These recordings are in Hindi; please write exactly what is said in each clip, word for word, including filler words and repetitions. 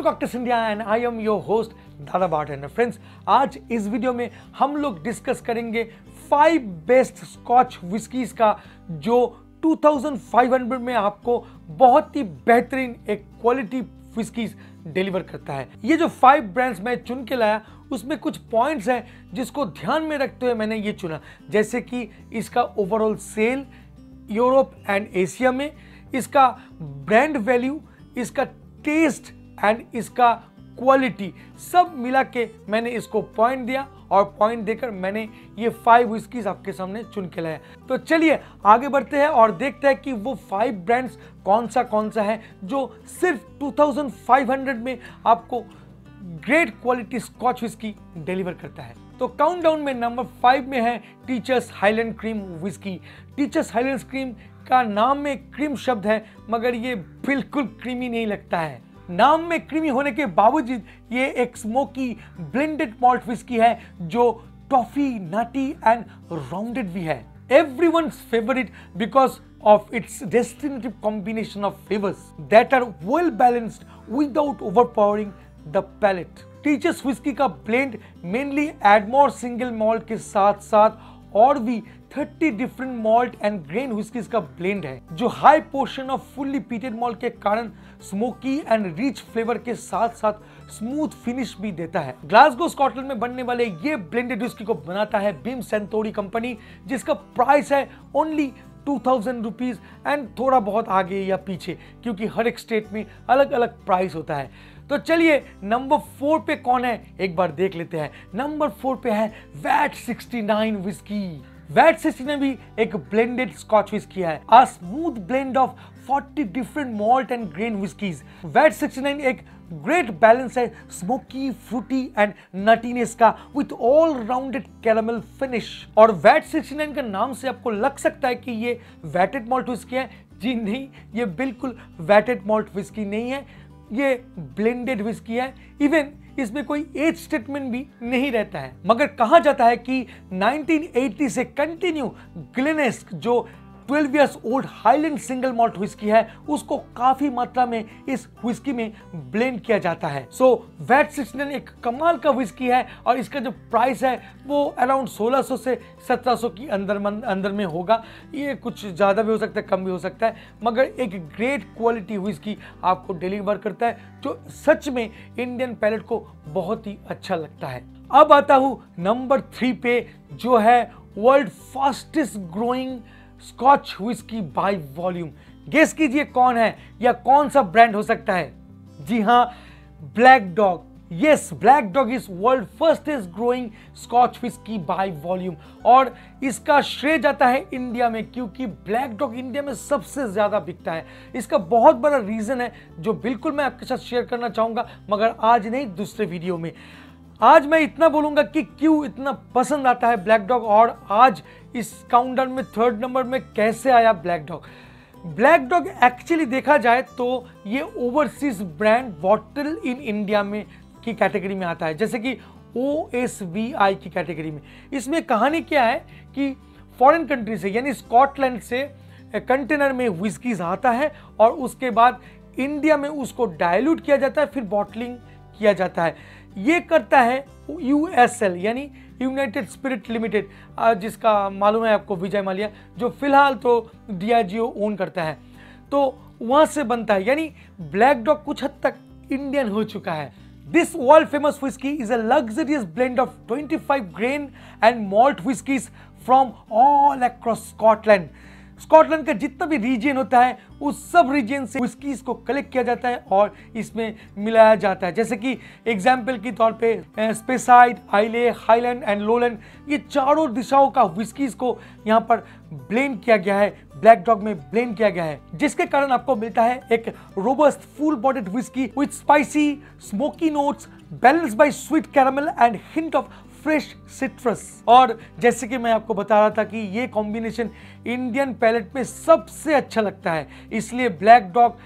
To cocktailsindia and I am your host Dada bartender. Friends, आज इस वीडियो में हम लोग डिस्कस करेंगे फाइव बेस्ट स्कॉच विस्कीज का जो पच्चीस सौ में आपको बहुत ही बेहतरीन एक क्वालिटी विस्कीज डिलीवर करता है। ये जो फाइव ब्रांड्स मैं चुन के लाया उसमें कुछ पॉइंट्स हैं जिसको ध्यान में रखते हुए मैंने ये चुना, जैसे कि इसका overall sale Europe and Asia में, इसका ब्रांड वैल्यू, इसका टेस्ट एंड इसका क्वालिटी, सब मिला के मैंने इसको पॉइंट दिया और पॉइंट देकर मैंने ये फाइव विस्कीज आपके सामने चुन के लाया। तो चलिए आगे बढ़ते हैं और देखते हैं कि वो फाइव ब्रांड्स कौन सा कौन सा है जो सिर्फ पच्चीस सौ में आपको great quality scotch whisky deliver करता है। तो काउंटडाउन में नंबर फाइव में है Teacher's Highland Cream whisky. Teacher's Highland Cream का नाम में क्रीम शब्द है, मगर ये बिल्कुल क्रीमी नहीं लगता है। नाम में क्रीमी होने के बावजूद ये एक स्मोकी ब्लेंडेड मॉल्ट विस्की है जो टॉफी, नटी एंड राउंडेड भी है। Everyone's favorite because of its distinctive combination of flavors that are well balanced without overpowering the palate. Teacher's whisky का blend mainly Ardmore single malt के साथ साथ और भी तीस different malt and grain whiskies का ब्लेंड है, जो high portion of fully peated malt के कारण स्मोकी एंड रिच फ्लेवर के साथ साथ स्मूथ फिनिश भी देता है। ग्लासगो स्कॉटलैंड में बनने वाले ये ब्लेंडेड विस्की को बनाता है बीम सेंटोरी कंपनी, जिसका प्राइस है only two thousand rupees and थोड़ा बहुत आगे या पीछे, क्योंकि हर एक स्टेट में अलग अलग प्राइस होता है। तो चलिए नंबर फोर पे कौन है एक बार देख लेते हैं। नंबर फोर पे है VAT sixty nine whisky. VAT sixty nine भी एक ब्लेंडेड स्कॉच विस्की है, a smooth blend of forty different malt and grain whiskies. VAT sixty nine एक ग्रेट बैलेंस है स्मोकी, फ्रूटी एंड नटीनेस का with all rounded caramel finish. और वैट सिक्सटी नाइन का नाम से आपको लग सकता है कि ये वैटेड मॉल्ट विस्की है। जी नहीं, ये बिल्कुल वैटेड मॉल्ट विस्की नहीं है, ये ब्लेंडेड विस्की है। इवन इसमें कोई एज स्टेटमेंट भी नहीं रहता है, मगर कहा जाता है कि नाइनटीन एटी से कंटिन्यू ग्लेनेस्क जो twelve years old Highland single malt whisky है उसको काफी मात्रा में इस विस्की में ब्लेंड किया जाता है। सो वैट सिक्सटी नाइन एक कमाल का विस्की है और इसका जो प्राइस है वो अराउंड सोलह सौ से सत्रह सौ की अंदर अंदर में होगा। ये कुछ ज़्यादा भी हो सकता है, कम भी हो सकता है, मगर एक ग्रेट क्वालिटी विस्की आपको डिलीवर करता है जो सच में इंडियन पैलेट को बहुत ही अच्छा लगता है। अब आता हूँ नंबर थ्री पे, जो है world fastest growing scotch whisky by volume. Guess कीजिए कौन है या कौन सा ब्रांड हो सकता है। जी हाँ, Black Dog. Yes, Black Dog is world fastest growing scotch whisky by volume और इसका श्रेय जाता है इंडिया में, क्योंकि ब्लैक डॉग इंडिया में सबसे ज्यादा बिकता है। इसका बहुत बड़ा रीजन है जो बिल्कुल मैं आपके साथ शेयर करना चाहूंगा, मगर आज नहीं, दूसरे वीडियो में। आज मैं इतना बोलूंगा कि क्यों इतना पसंद आता है ब्लैक डॉग और आज इस काउंटडाउन में थर्ड नंबर में कैसे आया Black Dog. Black Dog actually देखा जाए तो ये overseas brand bottle in India में की कैटेगरी में आता है, जैसे कि ओ एस वी आई की कैटेगरी में। इसमें कहानी क्या है कि फॉरेन कंट्री से यानी स्कॉटलैंड से कंटेनर में विस्कीज आता है और उसके बाद इंडिया में उसको डायल्यूट किया जाता है, फिर बॉटलिंग किया जाता है। ये करता है यू एस एल यानी यूनाइटेड स्पिरिट लिमिटेड, जिसका मालूम है आपको विजय माल्या, जो फिलहाल तो D I ji O own करता है। तो वहां से बनता है, यानी ब्लैक डॉग कुछ हद तक इंडियन हो चुका है। This world famous whisky is a luxurious blend of twenty five grain and malt whiskies from all across Scotland. Scotland का जितना भी रीजन होता है उस सब रीजन से विस्कीज को कलेक्ट किया जाता है और इसमें मिलाया जाता है, जैसे कि एग्जाम्पल के तौर पे स्पेसाइड, आइले, हाईलैंड एंड लोलैंड, ये चारों दिशाओं का विस्कीज को यहाँ पर ब्लेंड किया गया है, ब्लैक डॉग में ब्लेंड किया गया है, जिसके कारण आपको मिलता है एक robust full bodied whisky with spicy smoky notes balanced by sweet caramel and hint of fresh citrus. और जैसे कि मैं आपको बता रहा था कि ये कॉम्बिनेशन इंडियन पैलेट में सबसे अच्छा लगता है, इसलिए ब्लैक डॉग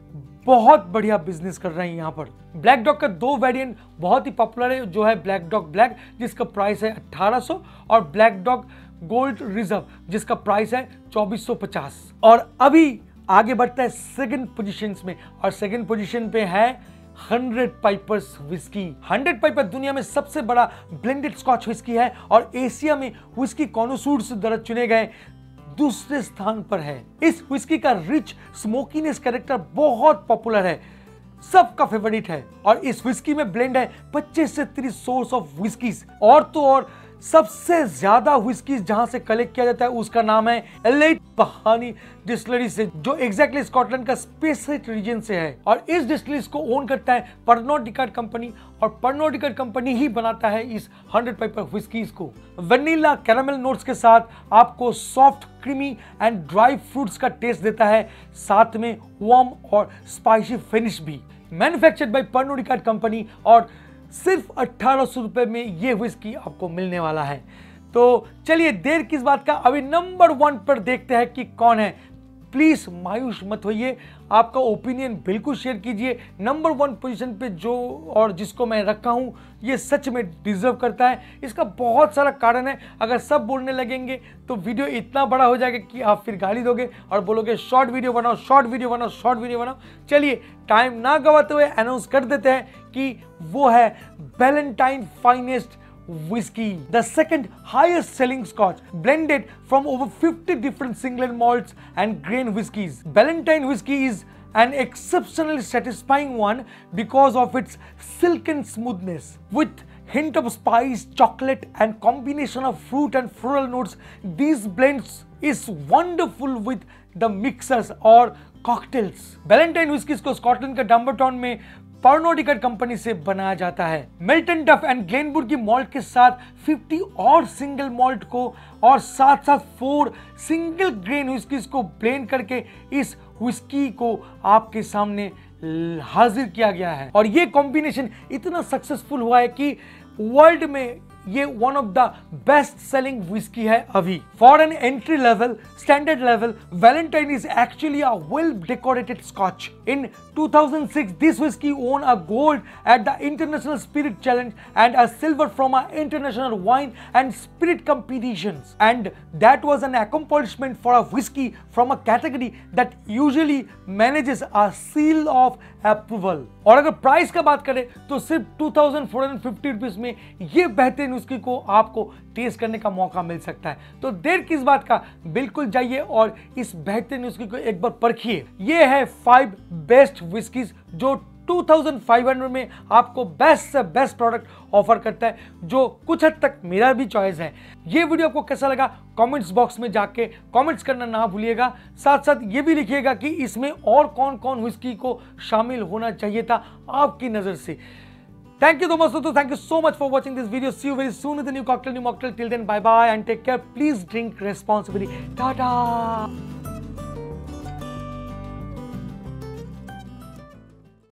बहुत बढ़िया बिजनेस कर रहे हैं यहाँ पर। ब्लैक डॉग का दो वेरिएंट बहुत ही पॉपुलर है, जो है ब्लैक डॉग ब्लैक जिसका प्राइस है अठारह सौ और ब्लैक डॉग गोल्ड रिजर्व जिसका प्राइस है चौबीस सौ पचास। और अभी आगे बढ़ता है सेकंड पोजीशंस में और सेकंड पोजीशन पे है hundred Pipers whisky. Hundred Piper दुनिया में सबसे बड़ा ब्लेंडेड स्कॉच विस्की है और एशिया में विस्की कॉनोसूर्स द्वारा चुने गए दूसरे स्थान पर है। इस विस्की का रिच स्मोकीनेस कैरेक्टर बहुत पॉपुलर है, सबका फेवरेट है और इस विस्की में ब्लेंड है पच्चीस से तीस सोर्स ऑफ विस्कीज। और तो और सबसे ज्यादा विस्कीज जहां से कलेक्ट किया जाता है उसका नाम है इस्ले पहाड़ी डिस्टिलरी से, जो एग्जैक्टली स्कॉटलैंड का स्पेसिफिक रीजन से है। और इस डिस्टिलरीज को ओन करता है पर्नोड डिकार्ड कंपनी और पर्नोड डिकार्ड कंपनी ही बनाता है इस हंड्रेड पाइपर विस्कीज को। वनीला कैरामेल नोट्स के साथ आपको soft creamy and dry fruits का टेस्ट देता है, साथ में वार्म और स्पाइसी फिनिश भी। Manufactured by Pernod Ricard company और सिर्फ अठारह सौ रुपए में ये विस्की आपको मिलने वाला है। तो चलिए देर किस बात का, अभी नंबर वन पर देखते हैं कि कौन है। प्लीज मायूस मत होइए, आपका ओपिनियन बिल्कुल शेयर कीजिए। नंबर वन पोजीशन पे जो और जिसको मैं रखा हूं ये सच में डिजर्व करता है। इसका बहुत सारा कारण है, अगर सब बोलने लगेंगे तो वीडियो इतना बड़ा हो जाएगा कि आप फिर गाली दोगे और बोलोगे शॉर्ट वीडियो बनाओ, शॉर्ट वीडियो बनाओ, शॉर्ट वीडियो बनाओ। चलिए टाइम ना गवाते हुए अनाउंस कर देते हैं कि वो है Ballantine finest whiskey, the second highest selling scotch, blended from over fifty different single malts and grain whiskies. Ballantine whiskey is an exceptionally satisfying one because of its silken smoothness. With hint of spice, chocolate and combination of fruit and floral notes, these blends is wonderful with the mixers or cocktails. Ballantine whiskies को स्कॉटलैंड के डम्बरटाउन में पर्नोड डिकार्ड कंपनी से बनाया जाता है। मिल्टन डफ एंड ग्लेनवुड की मॉल्ट के साथ पचास और सिंगल मॉल्ट को और साथ साथ फोर सिंगल ग्रेन व्हिस्कीज को ब्लेंड करके इस व्हिस्की को आपके सामने हाजिर किया गया है। और ये कॉम्बिनेशन इतना सक्सेसफुल हुआ है कि वर्ल्ड में ये one of the best selling whisky है अभी। For an entry level standard level, Ballantine is actually a well decorated scotch. In two thousand six, this whiskey won a gold at the International Spirit Challenge and a silver from a international wine and spirit competitions. And that was an accomplishment for a whiskey from a category that usually manages a seal of approval. और अगर प्राइस का बात करें तो सिर्फ two thousand four hundred fifty rupees में ये बेहतरीन विस्की को आपको टेस्ट करने का मौका मिल सकता है। तो देर किस बात का, बिल्कुल जाइए और इस बेहतरीन विस्की को एक बार परखिए। ये है फाइव बेस्ट विस्कीज जो टू थाउजेंड फाइव हंड्रेड में आपको बेस्ट से बेस्ट प्रोडक्ट ऑफर करता है, जो कुछ हद तक मेरा भी चॉइस है। ये वीडियो आपको कैसा लगा कमेंट्स बॉक्स में जाके कमेंट्स करना ना भूलिएगा। साथ साथ ये भी लिखिएगा कि इसमें और कौन कौन विस्की को शामिल होना चाहिए था आपकी नजर से। Thank you so much, so thank you so much for watching this video. See you very soon with a new cocktail, new mocktail. Till then, bye bye and take care. Please drink responsibly. Ta-da!